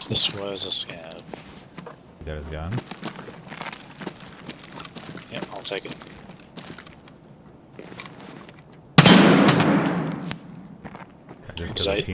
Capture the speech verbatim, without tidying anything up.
This was a scav. He got his gun. Yep, I'll take it. I just Because I,